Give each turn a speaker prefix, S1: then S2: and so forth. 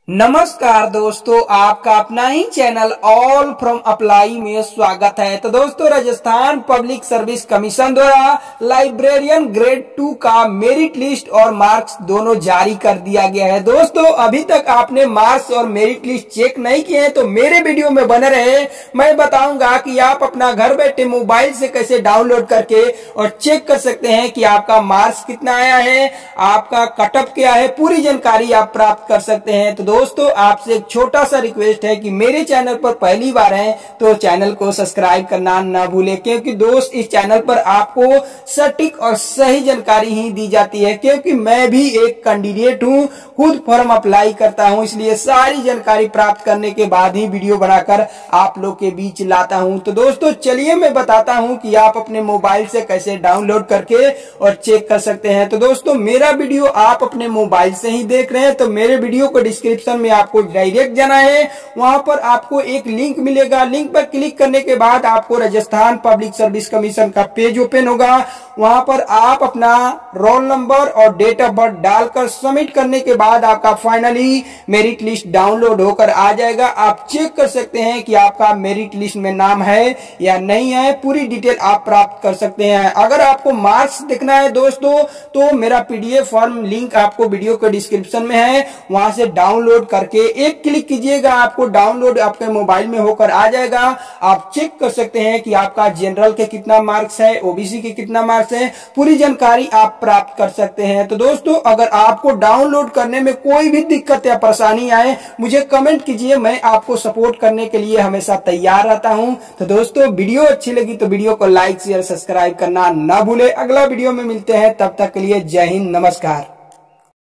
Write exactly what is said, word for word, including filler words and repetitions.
S1: नमस्कार दोस्तों, आपका अपना ही चैनल ऑल फ्रॉम अप्लाई में स्वागत है। तो दोस्तों, राजस्थान पब्लिक सर्विस कमीशन द्वारा लाइब्रेरियन ग्रेड टू का मेरिट लिस्ट और मार्क्स दोनों जारी कर दिया गया है। दोस्तों, अभी तक आपने मार्क्स और मेरिट लिस्ट चेक नहीं किए हैं तो मेरे वीडियो में बने रहे। मैं बताऊंगा कि आप अपना घर बैठे मोबाइल से कैसे डाउनलोड करके और चेक कर सकते हैं कि आपका मार्क्स कितना आया है, आपका कटअप क्या है, पूरी जानकारी आप प्राप्त कर सकते हैं। तो दोस्तों, आपसे एक छोटा सा रिक्वेस्ट है कि मेरे चैनल पर पहली बार हैं तो चैनल को सब्सक्राइब करना ना भूलें, क्योंकि दोस्त इस चैनल पर आपको सटीक और सही जानकारी ही दी जाती है। क्योंकि मैं भी एक कैंडिडेट हूं, खुद फॉर्म अप्लाई करता हूं, इसलिए सारी जानकारी प्राप्त करने के बाद ही वीडियो बनाकर आप लोग के बीच लाता हूं। तो दोस्तों, चलिए मैं बताता हूं कि आप अपने मोबाइल से कैसे डाउनलोड करके और चेक कर सकते हैं। तो दोस्तों, मेरा वीडियो आप अपने मोबाइल से ही देख रहे हैं तो मेरे वीडियो को डिस्क्रिप्शन में आपको डायरेक्ट जाना है। वहां पर आपको एक लिंक मिलेगा, लिंक पर क्लिक करने के बाद आपको राजस्थान पब्लिक सर्विस कमीशन का पेज ओपन होगा। वहां पर आप अपना रोल नंबर और डेट ऑफ बर्थ डालकर सबमिट करने के बाद आपका फाइनली मेरिट लिस्ट डाउनलोड होकर आ जाएगा। आप चेक कर सकते हैं कि आपका मेरिट लिस्ट में नाम है या नहीं है, पूरी डिटेल आप प्राप्त कर सकते हैं। अगर आपको मार्क्स देखना है दोस्तों तो मेरा पीडीएफ फॉर्म लिंक आपको वीडियो के डिस्क्रिप्शन में है, वहां से डाउनलोड करके एक क्लिक कीजिएगा, आपको डाउनलोड आपके मोबाइल में होकर आ जाएगा। आप चेक कर सकते हैं कि आपका जनरल के कितना मार्क्स है, ओबीसी के कितना मार्क्स है, पूरी जानकारी आप प्राप्त कर सकते हैं। तो दोस्तों, अगर आपको डाउनलोड करने में कोई भी दिक्कत या परेशानी आए मुझे कमेंट कीजिए, मैं आपको सपोर्ट करने के लिए हमेशा तैयार रहता हूं। तो दोस्तों, वीडियो अच्छी लगी तो वीडियो को लाइक शेयर सब्सक्राइब करना ना भूले। अगला वीडियो में मिलते हैं, तब तक के लिए जय हिंद, नमस्कार।